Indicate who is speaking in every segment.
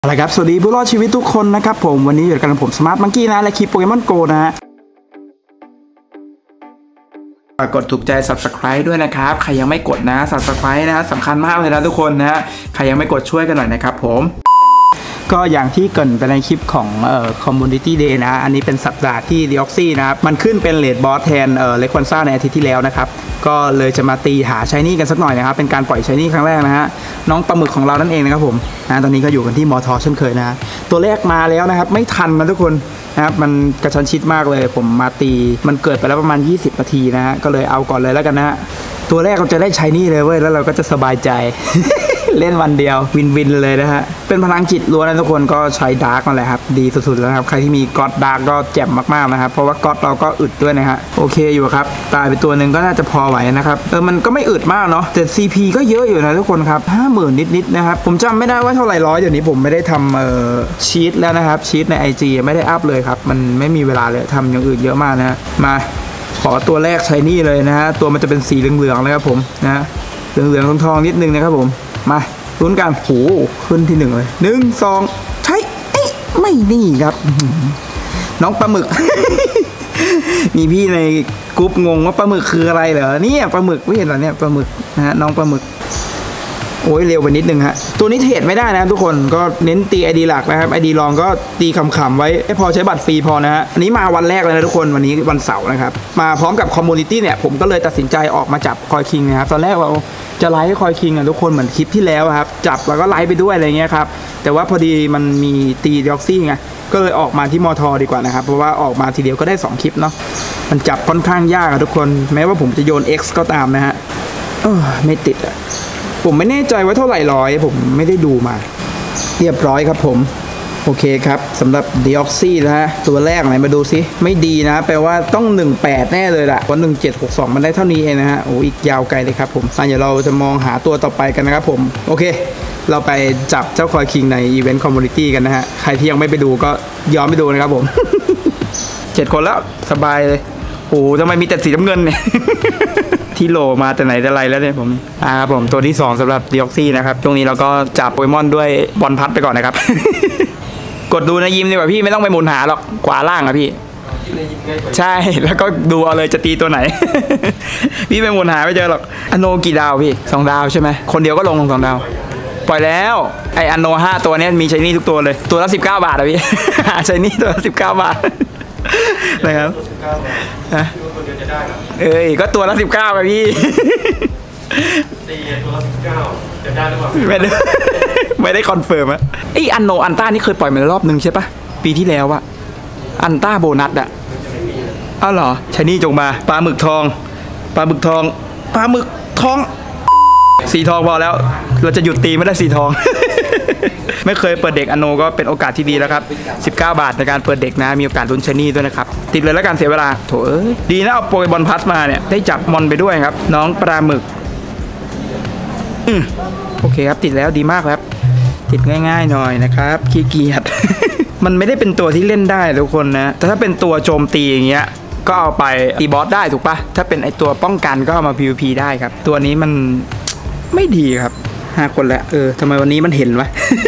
Speaker 1: อะไรครับสวัสดีผู้รอดชีวิตทุกคนนะครับผมวันนี้อยู่กันกับผมสมาร์ทมังกี้นะและคลิปโปเกมอนโกนะฮะกดถูกใจ Subscribe ด้วยนะครับใครยังไม่กดนะ Subscribe นะสำคัญมากเลยนะทุกคนนะฮะใครยังไม่กดช่วยกันหน่อยนะครับผมก็อย่างที่เกริ่นไปในคลิปของCommunity Day นะอันนี้เป็นสัปดาห์ที่ Deoxys นะครับมันขึ้นเป็นเลดบอสแทนเลควันซ่าในอาทิตย์ที่แล้วนะครับก็เลยจะมาตีหาชายนี่กันสักหน่อยนะครับเป็นการปล่อยชายนี่ครั้งแรกนะฮะน้องปลาหมึกของเรานั่นเองนะครับผมตอนนี้ก็อยู่กันที่มอทอเช่นเคยนะตัวแรกมาแล้วนะครับไม่ทันนะทุกคนนะครับมันกระชั้นชิดมากเลยผมมาตีมันเกิดไปแล้วประมาณ20นาทีนะฮะก็เลยเอาก่อนเลยแล้วกันนะฮะตัวแรกเราจะได้ชายนี่เลยเว้ยแล้วเราก็จะสบายใจ เล่นวันเดียววินเลยนะฮะเป็นพลังจิตล้วนนะทุกคนก็ใช้ดาร์กนั่นแหละครับดีสุดๆแล้วครับใครที่มีก็อดดาร์กก็แจ่มมากๆนะครับเพราะว่าก็อดเราก็อึดด้วยนะฮะโอเคอยู่ครับตายไปตัวหนึ่งก็น่าจะพอไหวนะครับมันก็ไม่อึดมากเนาะแต่ CP ก็เยอะอยู่นะทุกคนครับ 50,000 นิดๆนะครับผมจำไม่ได้ว่าเท่าไหร่ร้อยเดี๋ยวนี้ผมไม่ได้ทำชีตแล้วนะครับชีตใน IG ไม่ได้อัพเลยครับมันไม่มีเวลาเลยทำอย่างอื่นเยอะมากนะฮะมาขอตัวแรกใช้นี่เลยนะฮะตัวมันจะเป็นสีเหลืองๆนะครับผมนะเหลืองๆทองๆนิดนึงนะครับผมมาลุ้นกันโหขึ้นที่1เลย1 2ใช่ไม่นี่ครับน้องปลาหมึก มีพี่ในกรุ๊ปงงว่าปลาหมึกคืออะไรเหรอเนี่ยปลาหมึกไม่เห็นเหรอเนี่ยปลาหมึกนะฮะน้องปลาหมึกโอ้ยเร็วไปนิดนึงฮะตัวนี้เทรดไม่ได้นะทุกคนก็เน้นตี ID หลักนะครับ ID รองก็ตีขำๆไว้ให้พอใช้บัตรฟรีพอนะฮะอันนี้มาวันแรกเลยนะทุกคนวันนี้วันเสาร์นะครับมาพร้อมกับคอมมูนิตี้เนี่ยผมก็เลยตัดสินใจออกมาจับคอยคิงนะครับตอนแรกเราจะไลฟ์คอยคิงทุกคนเหมือนคลิปที่แล้วครับจับแล้วก็ไลฟ์ไปด้วยอะไรเงี้ยครับแต่ว่าพอดีมันมีตีด็อกซี่ไงก็เลยออกมาที่มอทอดีกว่านะครับเพราะว่าออกมาทีเดียวก็ได้2คลิปเนาะมันจับค่อนข้างยากทุกคนแม้ว่าผมจะโยน X ก็ตามนะฮะไม่ติดอ่ะผมไม่แน่ใจว่าเท่าไหร่ร้อยผมไม่ได้ดูมาเรียบร้อยครับผมโอเคครับสำหรับ Deoxys นะฮะตัวแรกไหนมาดูซิไม่ดีนะแปลว่าต้อง18แน่เลยล่ะเพราะ1762มันได้เท่านี้เองนะฮะโอ้อีกยาวไกลเลยครับผมเดี๋ยวเราจะมองหาตัวต่อไปกันนะครับผมโอเคเราไปจับเจ้าคอยคิงในอีเวนต์คอมมูนิตี้กันนะฮะใครที่ยังไม่ไปดูก็ย้อนไปดูนะครับผม 7 คนแล้วสบายเลยโอ้ทำไมมีแต่สีน้ำเงินเนี่ย ที่โหลมาแต่ไหนแต่ไรแล้วเนี่ยผมครับผมตัวที่2สำหรับDeoxysนะครับช่วงนี้เราก็จับโปเกมอนด้วยบอลพัดไปก่อนนะครับ กดดูนะยิ้มดีกว่าพี่ไม่ต้องไปหมุนหาหรอกขวาล่างอะพี่ใช่แล้วก็ดูเอาเลยจะตีตัวไหน พี่ไปหมุนหาไม่เจอหรอกอโนกี่ดาวพี่2 ดาวใช่ไหมคนเดียวก็ลง2 ดาวปล่อยแล้วไออโน5ตัวนี้มีชายนี่ทุกตัวเลยตัวละ19 บาทอะพี่ ชายนี่ตัวละ19 บาท นะครับก็ตัวละ19ไปพี่ตีตัวละ19จะได้หรือเปล่าไม่ได้คอนเฟิร์มอะไออันโนอันต้านี่เคยปล่อยมาแล้วรอบนึงใช่ปะปีที่แล้วอะอันต้าโบนัสอะอ้าวเหรอชายนี่จงมาปลาหมึกทองปลาหมึกทองปลาหมึกทองสีทองพอแล้วเราจะหยุดตีไม่ได้สีทอง ไม่เคยเปิดเด็กอโนก็เป็นโอกาสที่ดีแล้วครับ19 บาทในการเปิดเด็กนะมีโอกาสลุ้นชายนี่ด้วยนะครับติดเลยแล้วกันเสียเวลาโถดีนะเอาโปเกมอนพัสมาเนี่ยได้จับมอนไปด้วยครับน้องปลาหมึกโอเคครับติดแล้วดีมากครับติดง่ายๆหน่อยนะครับขี้เกียจ มันไม่ได้เป็นตัวที่เล่นได้ทุกคนนะแต่ถ้าเป็นตัวโจมตีอย่างเงี้ยก็เอาไปตีบอสได้ถูกปะถ้าเป็นไอตัวป้องกันก็เอามา PVP ได้ครับตัวนี้มันไม่ดีครับ5 คนแล้วทำไมวันนี้มันเห็นวะ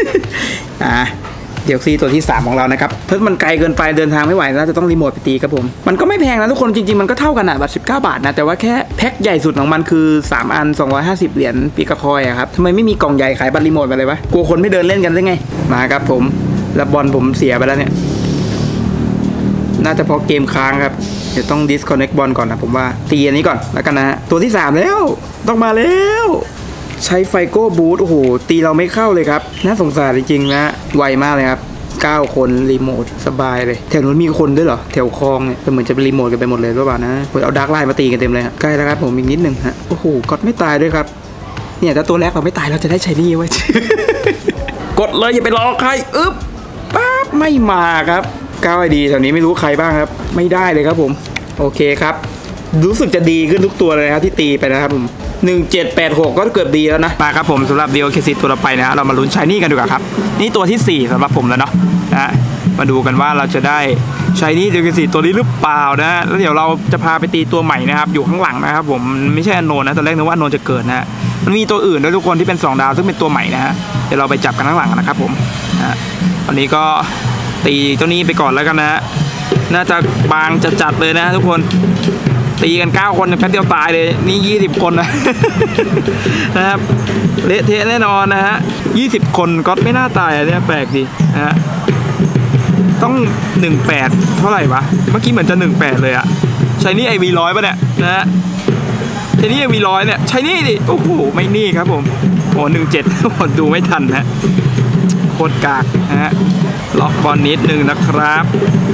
Speaker 1: Deoxysตัวที่3ของเรานะครับเพิ่งมันไกลเกินไปเดินทางไม่ไหวน่าจะต้องรีโมทไปตีครับผมมันก็ไม่แพงนะทุกคนจริงๆมันก็เท่ากันอ่ะบัตร19 บาทนะแต่ว่าแค่แพ็คใหญ่สุดของมันคือ3 อัน250 เหรียญปีกะคอยอะครับทำไมไม่มีกล่องใหญ่ขายบัตรรีโมทไปเลยวะกลัวคนไม่เดินเล่นกันได้ไงมาครับผมแล้วบอลผมเสียไปแล้วเนี่ยน่าจะเพราะเกมค้างครับเดี๋ยวต้อง disconnect บอลก่อนนะผมว่าตีอันนี้ก่อนแล้วกันนะฮะตัวที่3แล้วต้องมาแล้วใช้ไฟโก้บูทโอ้โหตีเราไม่เข้าเลยครับน่าสงสารจริงๆนะไวมากเลยครับ9 คนรีโมทสบายเลยแถวนู้นมีคนด้วยเหรอแถวคลองเนี่ยเหมือนจะเป็นรีโมทกันไปหมดเลยหรือเปล่านะเอาดาร์กไลน์มาตีกันเต็มเลยใกล้แล้วครับผมอีกนิดนึงฮะโอ้โหกดไม่ตายด้วยครับเนี่ยถ้าตัวแรกเราไม่ตายเราจะได้ชายนี่ไว้ กดเลยอย่าไปรอใครปั๊บไม่มาครับ9 ID แถวนี้ไม่รู้ใครบ้างครับไม่ได้เลยครับผมโอเคครับรู้สึกจะดีขึ้นทุกตัวเลยครับที่ตีไปนะครับผม1786ก็เกือบดีแล้วนะมาครับผมสำหรับDeoxysตัวต่อไปนะเรามาลุ้นชายนี่กันดีกว่าครับนี่ตัวที่4สำหรับผมแล้วเนาะนะมาดูกันว่าเราจะได้ชายนี่Deoxysตัวนี้หรือเปล่านะแล้วเดี๋ยวเราจะพาไปตีตัวใหม่นะครับอยู่ข้างหลังนะครับผมไม่ใช่อโนนะตอนแรกนึกว่าอโนจะเกิดนะมันมีตัวอื่นด้วยทุกคนที่เป็น2ดาวซึ่งเป็นตัวใหม่นะฮะเดี๋ยวเราไปจับกันข้างหลังนะครับผมตอนนี้ก็ตีตัวนี้ไปก่อนแล้วกันนะฮะน่าจะบางจะจัดเลยนะทุกคนตีกัน9คนแป๊บเดียวตายเลยนี่20คนนะ นะครับเละเทะแน่นอนนะฮะ20คนก็ไม่น่าตายเนี่ยแปลกดีนะฮะต้อง18เท่าไหร่วะเมื่อกี้เหมือนจะ18เลยอะใช้นี่IV100ป่ะเนี่ยนะฮะใช้นี่IV100เนี่ยใช้นี่ดิโอ้โหไม่นี่ครับผมโอ้17ดูไม่ทันนะโคตรกากนะฮะล็อกบอลนิดนึงนะครับ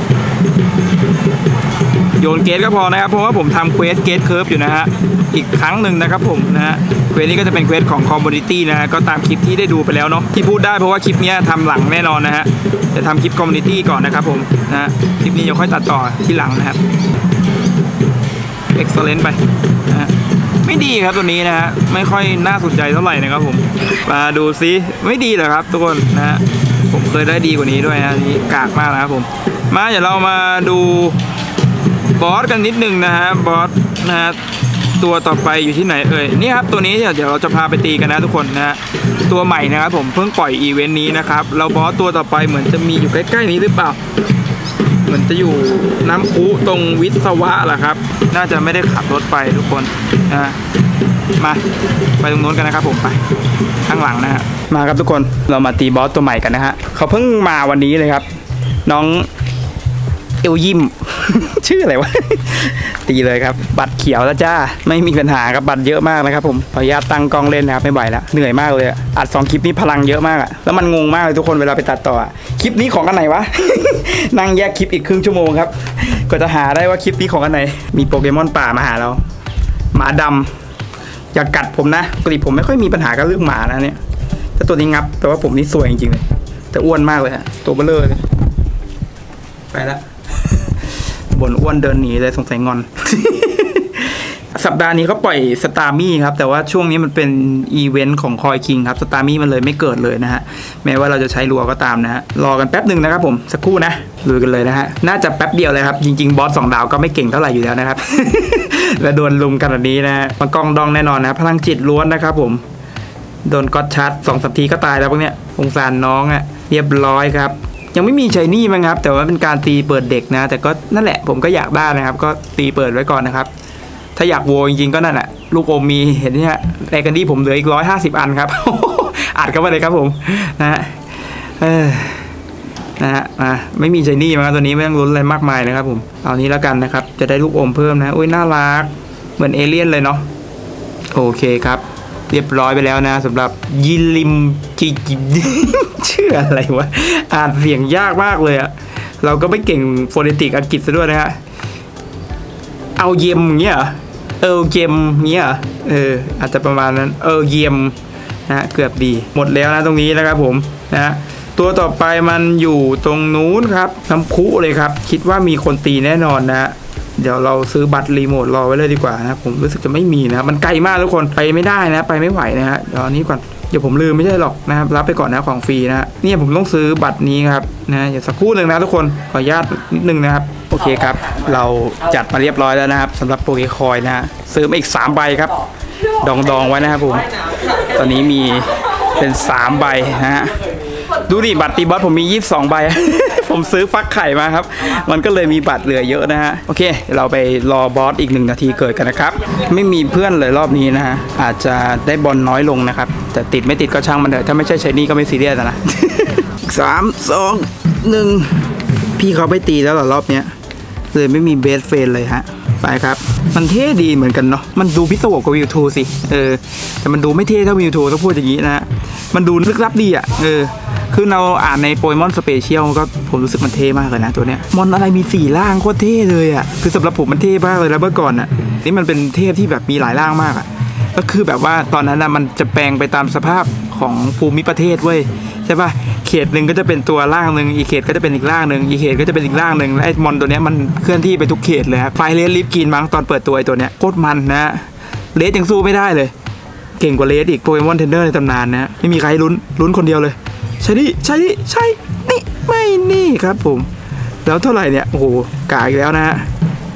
Speaker 1: โยนเกตก็พอนะครับเพราะว่าผมทำเควสเกตเคิร์ฟอยู่นะฮะอีกครั้งหนึ่งนะครับผมนะฮะเควสนี้ก็จะเป็นเควสของคอมมูนิตี้นะฮะก็ตามคลิปที่ได้ดูไปแล้วเนาะที่พูดได้เพราะว่าคลิปนี้ทำหลังแน่นอนนะฮะจะทำคลิปคอมมูนิตี้ก่อนนะครับผมนะฮะคลิปนี้จะค่อยตัดต่อที่หลังนะครับเอ็กซ์เลนต์ไปนะฮะไม่ดีครับตัวนี้นะฮะไม่ค่อยน่าสนใจเท่าไหร่นะครับผมมาดูซิไม่ดีเหรอครับทุกคนนะฮะผมเคยได้ดีกว่านี้ด้วยนะนี่กากมากนะครับผมมาเดี๋ยวเรามาดูบอสกันนิดนึงนะฮะบอสนะฮะตัวต่อไปอยู่ที่ไหนเอ่ยนี่ครับตัวนี้เดี๋ยวเราจะพาไปตีกันนะทุกคนนะฮะตัวใหม่นะครับผมเพิ่งปล่อยอีเวนต์นี้นะครับเราบอสตัวต่อไปเหมือนจะมีอยู่ใกล้ๆนี้หรือเปล่าเหมือนจะอยู่น้ำพุตรงวิศวะแหละครับน่าจะไม่ได้ขับรถไปทุกคนนะมาไปตรงโน้นกันนะครับผมไปข้างหลังนะฮะมาครับทุกคนเรามาตีบอสตัวใหม่กันนะฮะเขาเพิ่งมาวันนี้เลยครับน้องเอลยิม ชื่ออะไรวะ ตีเลยครับบัตรเขียวแล้วจ้าไม่มีปัญหาครับบัตรเยอะมากนะครับผมขออนุญาตตั้งกล้องเล่นนะครับไม่ไหวแล้วเหนื่อยมากเลยอัด2คลิปนี้พลังเยอะมากอะแล้วมันงงมากเลยทุกคนเวลาไปตัดต่อคลิปนี้ของอันไหนวะ นั่งแยกคลิปอีกครึ่งชั่วโมงครับก็จะหาได้ว่าคลิปนี้ของอันไหนมีโปเกมอนป่ามาหาเราหมาดำอย่ากัดผมนะปกติผมไม่ค่อยมีปัญหากับเรื่องหมานะเนี่ยถ้าตัวนี้งับแปลว่าผมนี่สวยจริงๆเลยแต่อ้วนมากเลยฮะตัวเบลอเลยไปละบ่นอ้วนเดินหนีเลยสงสัยงอน สัปดาห์นี้เขาปล่อยสตาร์มี่ครับแต่ว่าช่วงนี้มันเป็นอีเวนต์ของคอยคิงครับสตาร์มี่มันเลยไม่เกิดเลยนะฮะแม้ว่าเราจะใช้รัวก็ตามนะฮะรอกันแป๊บหนึ่งนะครับผมสักครู่นะลุยกันเลยนะฮะน่าจะแป๊บเดียวเลยครับจริงๆบอส2ดาวก็ไม่เก่งเท่าไหร่อยู่แล้วนะครับ และโดนลุมกันแบบนี้นะฮะมันกองดองแน่นอนนะพลังจิตล้วนนะครับผมโดนก๊อตชัด2-3 ทีก็ตายแล้วพวกเนี้ยสงสารน้องอ่ะเรียบร้อยครับยังไม่มีชายนี่มั้งครับแต่ว่าเป็นการตีเปิดเด็กนะแต่ก็นั่นแหละผมก็อยากได้นะครับก็ตีเปิดไว้ก่อนนะครับถ้าอยากโวจริงๆก็นั่นแหละลูกอมมีเห็นเนี่ยในกันดี้ผมเหลืออีก150 อันครับ อัดเข้าไปเลยครับผมนะฮะนะฮะไม่มีชายนี่มั้งตัวนี้ไม่ต้องลุ้นอะไรมากมายนะครับผมเอานี้แล้วกันนะครับจะได้ลูกอมเพิ่มนะอุ้ยน่ารักเหมือนเอเลี่ยนเลยเนาะโอเคครับเรียบร้อยไปแล้วนะสำหรับยิลิมจิชื่ออะไรวะอ่านเสียงยากมากเลยอะเราก็ไม่เก่งโฟเนติกอังกฤษซะด้วยนะฮะเอาเยมเงี้ยเยมเงี้ยอาจจะประมาณนั้นเยมนะเกือบดีหมดแล้วนะตรงนี้นะครับผมนะตัวต่อไปมันอยู่ตรงนู้นครับน้ำพุเลยครับคิดว่ามีคนตีแน่นอนนะเดี๋ยวเราซื้อบัตรรีโมทรอไว้เลยดีกว่านะผมรู้สึกจะไม่มีนะมันไกลมากทุกคนไปไม่ได้นะไปไม่ไหวนะฮะเดี๋ยวนี้ก่อนเดี๋ยวผมลืมไม่ใช่หรอกนะครับรับไปก่อนนะของฟรีนะเนี่ยผมต้องซื้อบัตรนี้ครับนะอย่าสักครู่หนึ่งนะทุกคนขออนุญาตนิดนึงนะครับโอเคครับเราจัดมาเรียบร้อยแล้วนะครับสำหรับโปเกคอยนะฮะซื้อมาอีก3 ใบครับดองไว้นะครับผมตอนนี้มีเป็น3 ใบนะฮะดูดิบัตรตีบอสผมมี22 ใบ ผมซื้อฟักไข่มาครับมันก็เลยมีบัตรเหลือเยอะนะฮะโอเคเราไปรอบอสอีก1 นาทีเกิดกันนะครับไม่มีเพื่อนเลยรอบนี้นะฮะอาจจะได้บอลน้อยลงนะครับแต่ติดไม่ติดก็ช่างมันเถอะถ้าไม่ใช่ชายนี่ก็ไม่ซีเรียสนะ 3 2 1พี่เขาไปตีแล้วเหรอรอบเนี้ยเลยไม่มีเบสเฟนเลยฮะไปครับมันเท่ดีเหมือนกันเนาะมันดูพิศวงกว่าวิวทูสิแต่มันดูไม่เท่เท่าวิวทูต้องพูดอย่างนี้นะฮะมันดูลึกลับดีอ่ะคือเราอ่านในโปเกมอนสเปเชียลก็ผมรู้สึกมันเท่มากเลยนะตัวเนี้ยมอนอะไรมี4 ร่างโคตรเท่เลยอ่ะคือสำหรับผมมันเท่มากเลยแล้วเมื่อก่อนอ่ะนี่มันเป็นเทพที่แบบมีหลายร่างมากอ่ะก็คือแบบว่าตอนนั้นนะมันจะแปลงไปตามสภาพของภูมิประเทศเว้ยใช่ป่ะเขตหนึ่งก็จะเป็นตัวร่างหนึ่งอีกเขตก็จะเป็นอีกร่างหนึ่งอีกเขตก็จะเป็นอีกร่างหนึ่งและไอ้มอนตัวเนี้ยมันเคลื่อนที่ไปทุกเขตเลยครับไฟเลสลิฟกินมั้งตอนเปิดตัวไอ้ตัวเนี้ยโคตรมันนะเลสยังสู้ไม่ได้เลยเก่งกว่าเลสอีกโปเกมอนเทรนเนอร์ในตำนานนะไม่มีใครลุ้นคนเดียวเลยใช่นี่ไม่นี่ครับผมแล้วเท่าไหร่เนี่ยโอ้โหกาอีกแล้วนะฮะ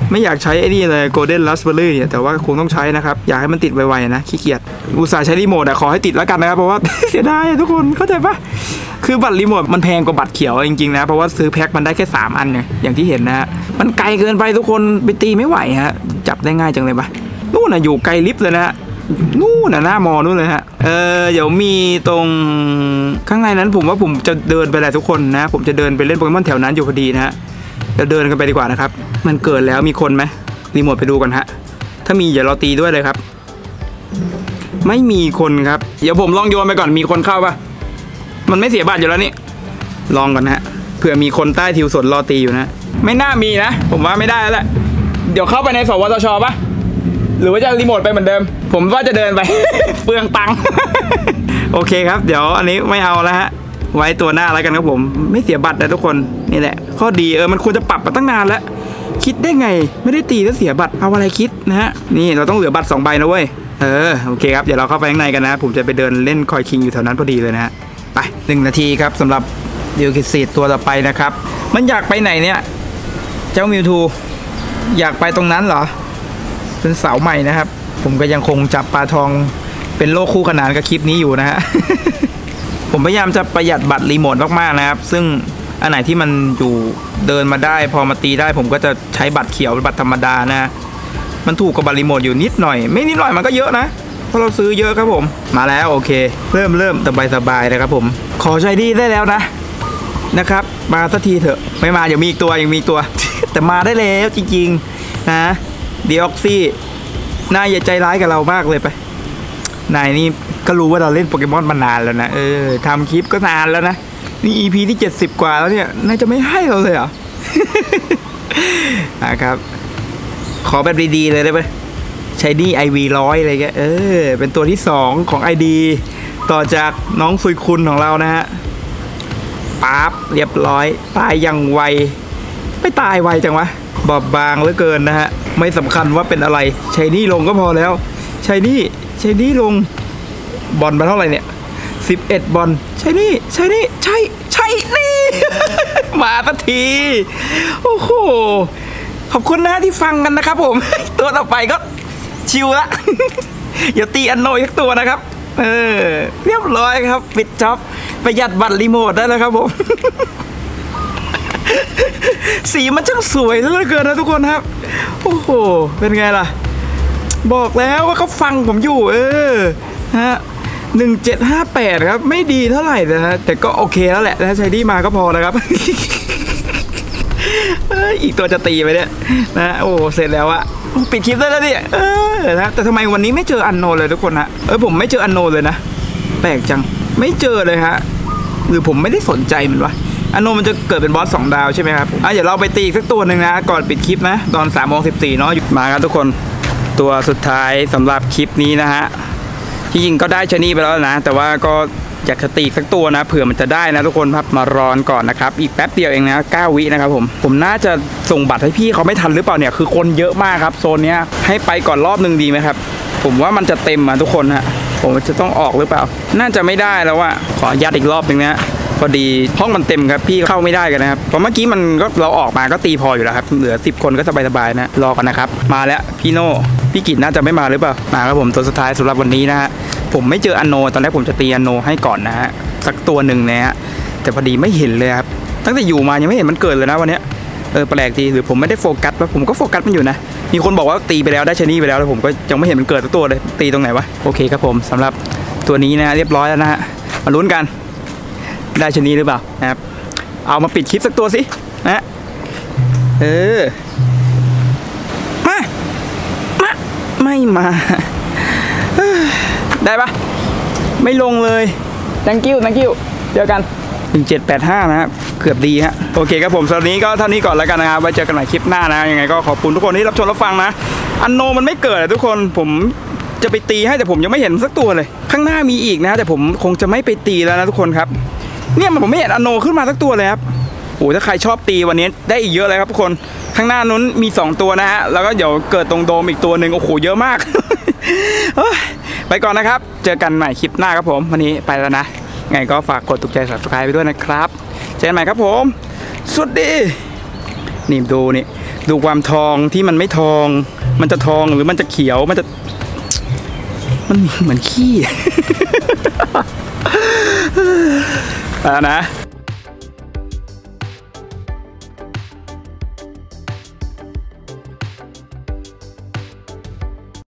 Speaker 1: ไม่อยากใช้ไอ้นี่เลย Golden Raspberry เนี่ยแต่ว่าคงต้องใช้นะครับอยากให้มันติดไวๆนะขี้เกียจอุตส่าห์ใช้รีโมทขอให้ติดแล้วกันนะครับเพราะว่า เสียดายทุกคนเข้าใจปะคือบัตรรีโมทมันแพงกว่าบัตรเขียวจริงๆนะเพราะว่าซื้อแพ็คมันได้แค่3 อันไงอย่างที่เห็นนะฮะมันไกลเกินไปทุกคนไปตีไม่ไหวฮะจับได้ง่ายจังเลยปะนู่นน่ะอยู่ไกลลิฟต์เลยนะฮะนู่นน่ะหน้ามอนู่นเลยฮะเดี๋ยวมีตรงข้างในนั้นผมว่าผมจะเดินไปแหละทุกคนนะผมจะเดินไปเล่นโปเกมอนแถวนั้นอยู่พอดีนะฮะจะเดินกันไปดีกว่านะครับมันเกิดแล้วมีคนไหมรีโมทไปดูกันฮะถ้ามีอย่าเราตีด้วยเลยครับไม่มีคนครับเดี๋ยวผมลองโยนไปก่อนมีคนเข้าปะมันไม่เสียบัตรอยู่แล้วนี่ลองก่อนนะฮะเผื่อมีคนใต้ทิวสนรอตีอยู่นะไม่น่ามีนะผมว่าไม่ได้แล้วแหละเดี๋ยวเข้าไปในสวทช.ปะหรือว่าจะรีโมทไปเหมือนเดิมผมว่าจะเดินไป เปลืองตังค์ โอเคครับเดี๋ยวอันนี้ไม่เอาแล้วฮะไว้ตัวหน้าแล้วกันครับผมไม่เสียบัตรนะทุกคนนี่แหละข้อดีมันควรจะปรับมาตั้งนานแล้วคิดได้ไงไม่ได้ตีแล้วเสียบัตรเอาอะไรคิดนะฮะนี่เราต้องเหลือบัตร2 ใบนะเว้ยโอเคครับเดี๋ยวเราเข้าไปข้างในกันนะผมจะไปเดินเล่นคอยคิงอยู่แถวนั้นพอดีเลยนะฮะไป1 นาทีครับสำหรับดิวคิดซีตัวต่อไปนะครับมันอยากไปไหนเนี่ยเจ้ามิวทูอยากไปตรงนั้นเหรอเป็นเสาใหม่นะครับผมก็ยังคงจับปลาทองเป็นโลกคู่ขนานกับคลิปนี้อยู่นะฮะ ผมพยายามจะประหยัดบัตรรีโมทมากๆนะครับซึ่งอันไหนที่มันอยู่เดินมาได้พอมาตีได้ผมก็จะใช้บัตรเขียวบัตรธรรมดานะมันถูกกับบัตรรีโมทอยู่นิดหน่อยไม่นิดหน่อยมันก็เยอะนะเพราะเราซื้อเยอะครับผมมาแล้วโอเคเริ่มสบายๆนะครับผมขอใช้ดีได้แล้วนะครับมาสักทีเถอะไม่มาเดี๋ยวมีอีกตัวยังมีอีกตัว แต่มาได้แล้วจริงๆนะดีออกซี่นายอย่าใจร้ายกับเรามากเลยไปนายนี่ก็รู้ว่าเราเล่นโปเกมอนมานานแล้วนะทำคลิปก็นานแล้วนะนี่ EP ที่70 กว่าแล้วเนี่ยนายจะไม่ให้เราเลยเหรอ นะครับขอแบบดีๆเลยได้ไหมใช้นี่ IV100 อะไรเงี้ยเป็นตัวที่2ของ ID ต่อจากน้องซุยคุณของเรานะฮะปั๊บเรียบร้อยตายอย่างไวไม่ตายไวจังวะบอบบางเหลือเกินนะฮะไม่สำคัญว่าเป็นอะไรใช้นี่ลงก็พอแล้วใช้นี่ลงบอลมาเท่าไหร่เนี่ย11 บอลใช่นี่นี่ มาสักทีโอ้โหขอบคุณนะที่ฟังกันนะครับผมตัวต่อไปก็ชิวละ อย่าตีอันโนอีกตัวนะครับเรียบร้อยครับปิดจ็อบประหยัดบัตรรีโมทได้แล้วครับผม สีมันช่างสวยเหลือเกินนะทุกคนครับโอ้โหเป็นไงล่ะบอกแล้วว่าเขาฟังผมอยู่ฮะ1758ครับไม่ดีเท่าไหร่นะฮะแต่ก็โอเคแล้วแหละถ้าใช้ดีมาก็พอแล้วครับ อีกตัวจะตีไปเนี่ยนะโอ้เสร็จแล้วอะปิดคลิปได้แล้วเนี่ยนะแต่ทำไมวันนี้ไม่เจออันโนเลยทุกคนฮะผมไม่เจออันโนเลยนะแปลกจังไม่เจอเลยฮะหรือผมไม่ได้สนใจมันวะอันโนมันจะเกิดเป็นบอส2 ดาวใช่ไหมครับเดี๋ยวเราไปตีสักตัวหนึ่งนะก่อนปิดคลิปนะตอน3:14เนาะมาครับทุกคนตัวสุดท้ายสำหรับคลิปนี้นะฮะที่จริงก็ได้ชนี่ไปแล้วนะแต่ว่าก็อยากจะตีสักตัวนะเผื่อมันจะได้นะทุกคนครับมารอนก่อนนะครับอีกแป๊บเดียวเองนะ9 วินะครับผมน่าจะส่งบัตรให้พี่เขาไม่ทันหรือเปล่าเนี่ยคือคนเยอะมากครับโซนเนี้ยให้ไปก่อนรอบนึงดีไหมครับผมว่ามันจะเต็มทุกคนฮะผมจะต้องออกหรือเปล่าน่าจะไม่ได้แล้วว่าขอยัดอีกรอบนึงนะพอดีห้องมันเต็มครับพี่เข้าไม่ได้กันนะครับเพราะเมื่อกี้มันก็เราออกมาก็ตีพออยู่แล้วครับเหลือ10 คนก็สบายๆนะรอกันนะครับมาแล้วพี่โน่พี่กิจน่าจะไม่มาหรือเปล่ามาครับผมตัวสุดท้ายสำหรับวันนี้นะฮะผมไม่เจออันโนตอนแรกผมจะตีอันโนให้ก่อนนะฮะสักตัวหนึ่งนะฮะแต่พอดีไม่เห็นเลยครับตั้งแต่อยู่มายังไม่เห็นมันเกิดเลยนะวันนี้แปลกดีหรือผมไม่ได้โฟกัสว่าผมก็โฟกัสมันอยู่นะมีคนบอกว่าตีไปแล้วได้ชนี่ไปแล้วแล้วผมก็ยังไม่เห็นมันเกิดตัวเลยตีตรงไหนวะโอเคครับผมสำหรับตัวนี้นะเรียบร้อยแล้วนะฮะมาลุ้นกันได้ชนี่หรือเปล่านะครับเอามาปิดคลิปสักตัวสินะมาไม่มาได้ปะไม่ลงเลย thank you เจอกัน1785นะครับเกือบดีฮะโอเคครับผมสำหรับนี้ก็เท่านี้ก่อนแล้วกันนะครับไว้เจอกันใหม่คลิปหน้านะยังไงก็ขอบคุณทุกคนที่รับชมรับฟังนะอันโนมันไม่เกิดทุกคนผมจะไปตีให้แต่ผมยังไม่เห็นสักตัวเลยข้างหน้ามีอีกนะแต่ผมคงจะไม่ไปตีแล้วนะทุกคนครับเนี่ยผมไม่เห็นอันโนขึ้นมาสักตัวเลยครับโอ้ถ้าใครชอบตีวันนี้ได้อีกเยอะเลยครับทุกคนข้างหน้านู้นมี2 ตัวนะฮะแล้วก็เดี๋ยวเกิดตรงโดมอีกตัวหนึ่งโอ้โหเยอะมาก ไปก่อนนะครับเจอกันใหม่คลิปหน้าครับผมวันนี้ไปแล้วนะไงก็ฝากกดถูกใจ Subscribe ไปด้วยนะครับเจอกันใหม่ครับผมสวัสดีนี่ดูนี่ดูความทองที่มันไม่ทองมันจะทองหรือมันจะเขียวมันเหมือนขี้ นะ